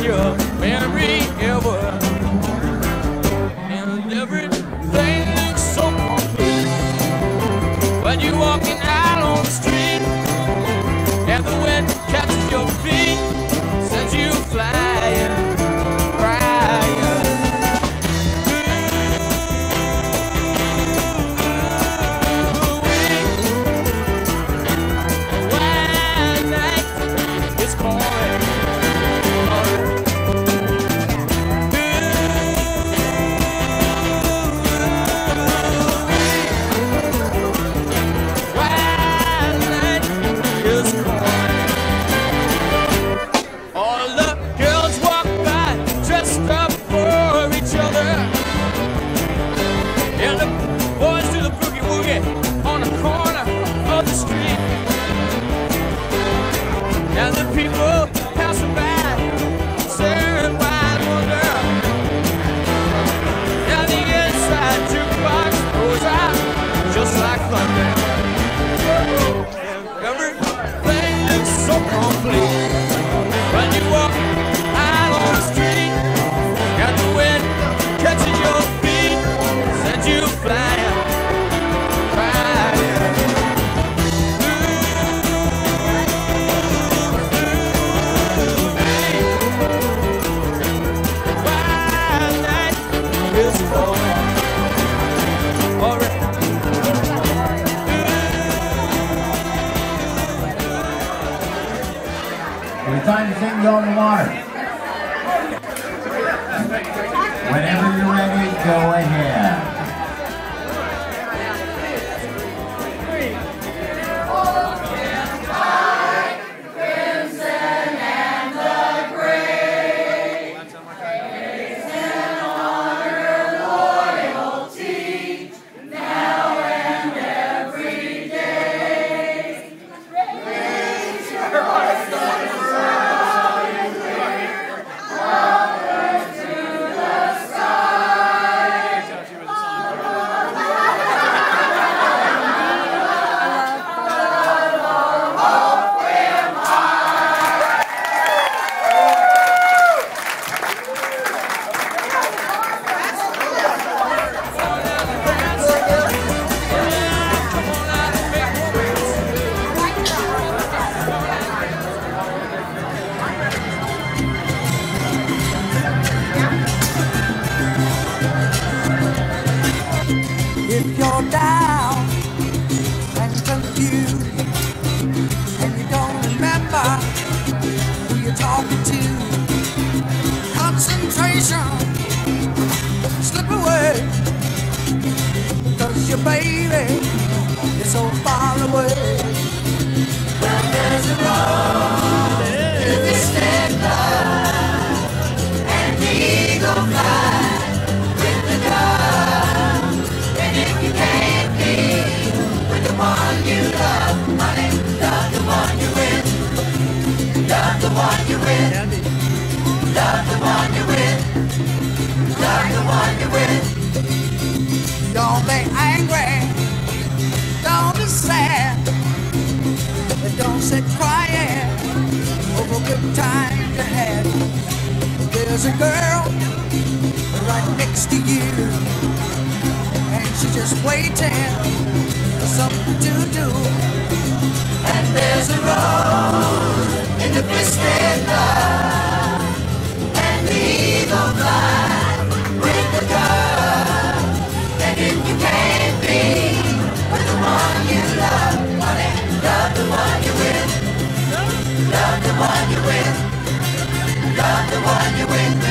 your memory ever. And everything looks so complete when you're walking out on the street, and the wind catches your feet, sends you flying, crying. Wild night is calling. And the people passing by, staring wide wonder. And the inside jukebox goes out just like thunder. And everything looks so complete when you walk out on the street, and the wind catches your feet, sends you flying. It's time to sing Go in the Water. Whenever you're ready, go ahead. If you're down and confused and you don't remember who you're talking to, concentration slip away, because your baby is so far away. Well, there's a road to this dead love, and the eagle flies with the dove. And if you can't be with the one you love, honey, love the one you're with. Love the one you're with. Love the one you're with. Love the one you're with. Don't be angry. Don't be sad. And don't sit crying over good times you had. There's a girl right next to you, and she's just waiting for something to do. And there's a rose in the twisted love, and the eagle flies with the dove. And if you can't be with the one you love, honey, love the one you're with. Love the one you're with. Love the one you're with.